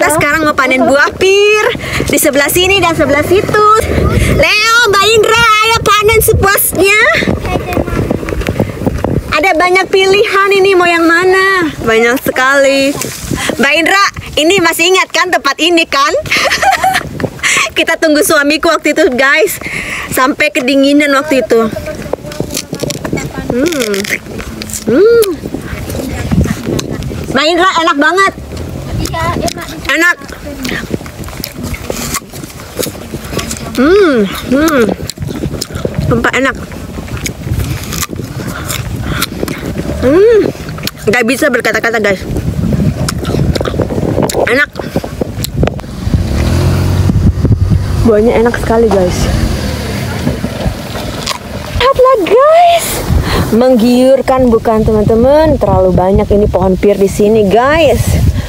Kita sekarang mau panen buah pir di sebelah sini dan sebelah situ. Leo, Mbak Indra, ayo panen sepuasnya. Ada banyak pilihan ini, mau yang mana? Banyak sekali. Mbak Indra, ini masih ingat kan tempat ini kan? Kita tunggu suamiku waktu itu guys, sampai kedinginan waktu itu. Mbak Indra, enak banget. Iya, enak. Enak. Sumpah enak. Gak bisa berkata-kata guys. Enak. Buahnya enak sekali guys. Lihatlah guys. Menggiurkan bukan teman-teman? Terlalu banyak ini pohon pir di sini guys.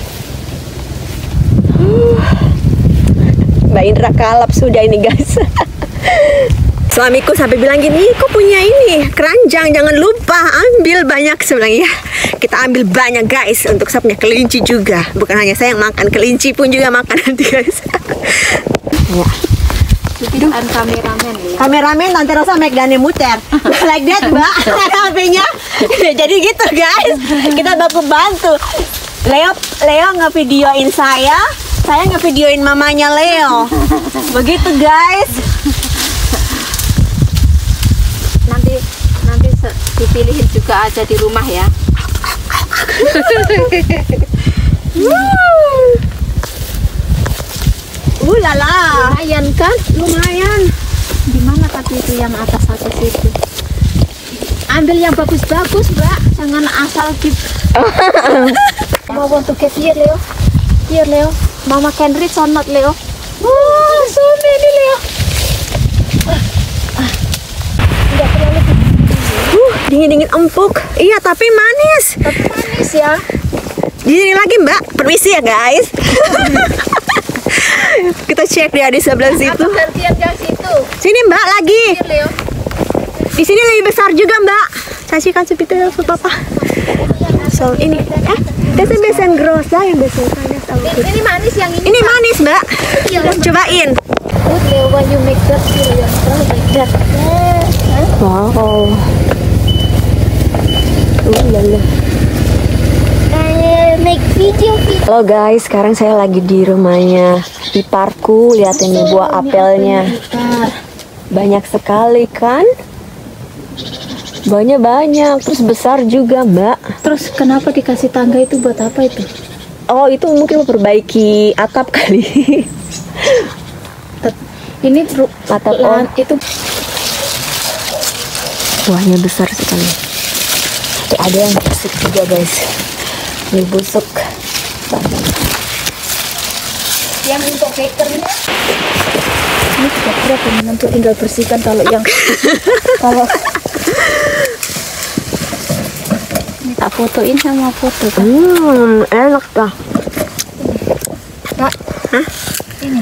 Mbak Indra kalap sudah ini guys. Suamiku sampai bilang gini, kok punya ini keranjang, jangan lupa ambil banyak. Saya bilang ya, kita ambil banyak guys, untuk saya punya kelinci juga. Bukan hanya saya yang makan, kelinci pun juga makan nanti guys. Ya. Itu kan kameramen ya. Kameramen nanti Rosa make Dani muter. Like that mbak, HP-nya. Jadi gitu guys, kita bantu. Leo ngevideoin saya ngevideoin mamanya Leo. Begitu guys. Nanti dipilihin juga aja di rumah ya. Lala. Lumayan kan? Lumayan. Di mana tapi itu yang atas itu? Ambil yang bagus-bagus, Mbak. Jangan asal Mau want to get here, Leo? Here, Leo. Mama can reach or not, Leo? Oh, so many Leo. Enggak terlalu Dingin-dingin empuk. Iya, tapi manis. manis ya. Jadi lagi mbak, permisi ya guys. Kita cek dia di sebelah situ. Gantian ke situ. Sini mbak lagi. Here, Leo. Di sini lebih besar juga mbak. Kasihkan sepitu ke papa. So ini, itu biasa grosa yang biasa Ini manis yang ini. Ini manis mbak. Cobain. Good, Leo, when you make that, Leo, like that. Wow. Lala. Make video. Halo guys, sekarang saya lagi di rumahnya iparku. Lihat ini buah apelnya. Banyak sekali kan? Buahnya banyak, terus besar juga mbak. Terus kenapa dikasih tangga itu buat apa itu? Oh itu mungkin memperbaiki atap kali. Ini Atap itu buahnya besar sekali. Tuh, ada yang busuk juga guys. Ini busuk. yang untuk bakernya. Ini sudah berat ini, untuk tinggal bersihkan kalau yang kalau ini tak fotoin sama foto kan. Enak dah. Kak, ini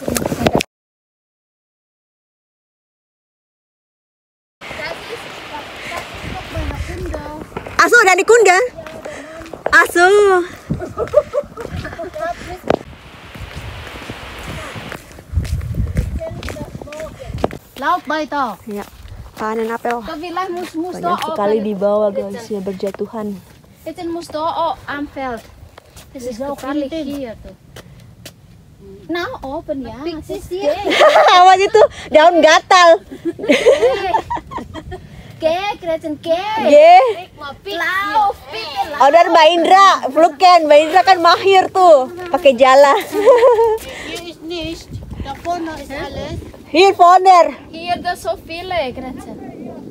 Asu udah dikundang. Asu. laut baito. Ya, panen apel. Kabilah mus-mus Banyak sekali di bawah guys, ya berjatuhan. It's in Musto Amfeld. This is totally here tuh. Now open ya. Awas itu daun gatal. Gretchen, Ye. Lau, Order Mbak Indra, Fluken. Mbak Indra kan mahir tuh, pakai jala. Hier vorne. Hier das so viele, Gretchen.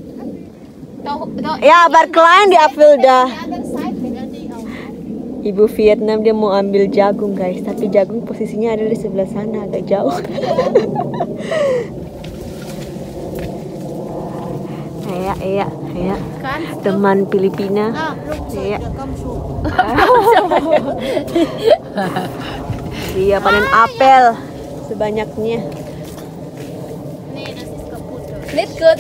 Ya, bar klein di apel dah. Other side, Ibu Vietnam dia mau ambil jagung guys, tapi jagung posisinya ada di sebelah sana, agak jauh. Iya. kan? Teman Filipina. Iya. Iya, panen apel sebanyaknya. Nee, das ist kaputt. Nicht gut.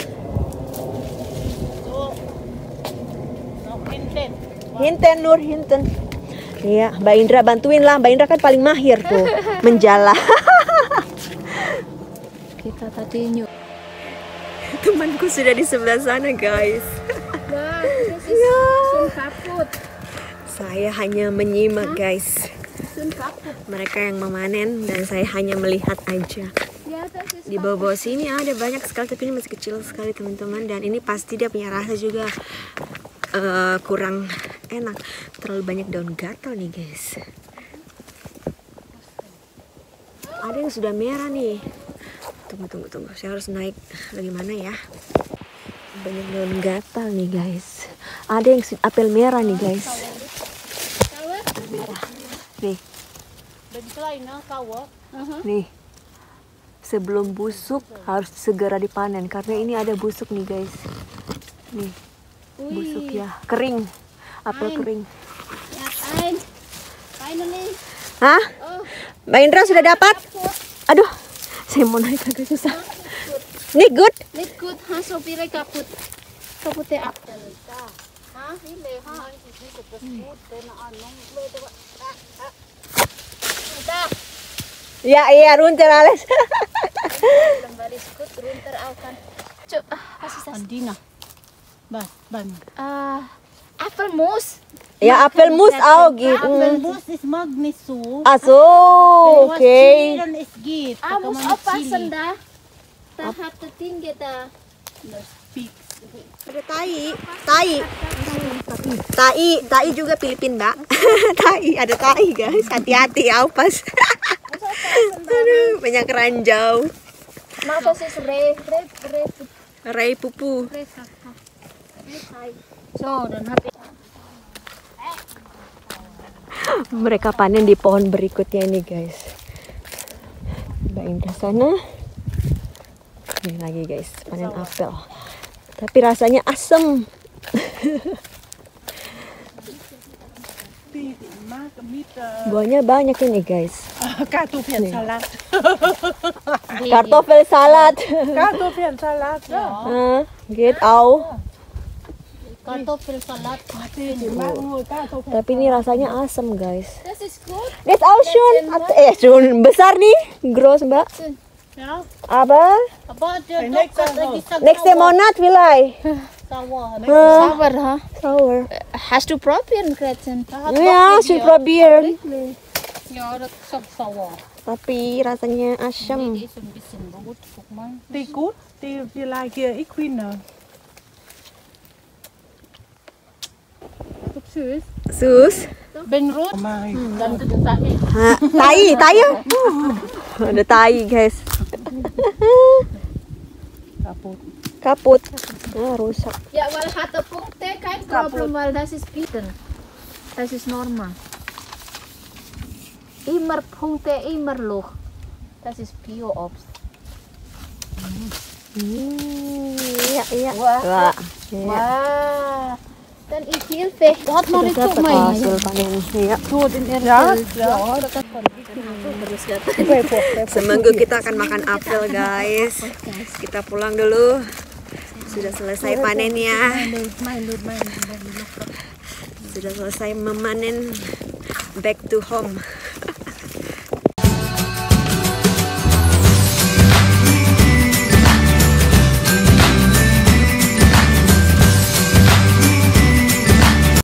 Hinten, Nur, hinten. Iya, Mbak Indra bantuin lah. Mbak Indra kan paling mahir tuh menjala. Kita tadi nyuk. Temanku sudah di sebelah sana, guys. Nah, this is sun kaput. Saya hanya menyimak, guys. Sun kaput. Mereka yang memanen dan saya hanya melihat aja. Ya, this is Di bawah sini ada banyak sekali, tapi ini masih kecil sekali teman-teman. Dan ini pasti dia punya rasa juga kurang enak. Terlalu banyak daun gatal nih, guys. Ada yang sudah merah nih. Tunggu. Saya harus naik lagi mana ya? Banyak daun gatal nih, guys. Ada yang apel merah nih, guys. Merah. Nih. Nih. Sebelum busuk harus segera dipanen karena ini ada busuk nih, guys. Nih. Busuk ya, kering. Apel kering. Finally. Hah? Oh, Mbak Indra sudah dapat? Aduh, saya mau naik agak susah. Nih, good. let good. Ha, so pire kaput. Kaput ya. Ha, ile ha. Iya, runter alles. Lembar iskut runter aukan. Cuk, kasih Andina. Bang. apple mousse. Ya, apel mus auch gitu. Apfelmus ist Magnesium. Ah, so, okay. Dann ist geht. Muss aufpassen da. Da hat das Ding da. Ada tai juga Filipin, Mbak. Ada tai, guys. Hati-hati, awas. Aduh, banyak ranjau. Mau das re. Ray pupu. So, dann hab ich Mereka panen di pohon berikutnya ini, guys. Mbak Indra sana. Ini lagi, guys, panen apel. Tapi rasanya asem. Buahnya banyak ini, guys. Kartoffelsalat. Kartoffelsalat. Kartoffelsalat. Ja. Geht auch. Kartoffelsalat. Tapi ini rasanya asem, guys. Das ist gut. Das auch schon besar nih, groß, Mbak. Ja. Aber Aber der nächste Monat vielleicht. sauer. Sauber, ha? Sour. Hast du probieren, Gretchen? Ya, saya probieren. Ja, das ist auch sauer. Tapi rasanya asem. Die ist ein bisschen rot. Guck mal. Die gut, die vielleicht Equine. Süß. Sus. Bin rot. Dann tai. Tai ya? Ada tai, guys. Kaput. Rusak. Ja, weil hatte Punkte kein Problem, weil das ist bieten. Das ist normal. Immer Punkte, immer Loch. Das ist Bio-Obst. Iya. Wah. Wah. Wah. Dan ich Hilfe. Hat noch nicht so Hasil panen. Iya. Seminggu kita akan makan apel, guys. Kita pulang dulu. Sudah selesai panennya. Sudah selesai memanen. Back to home.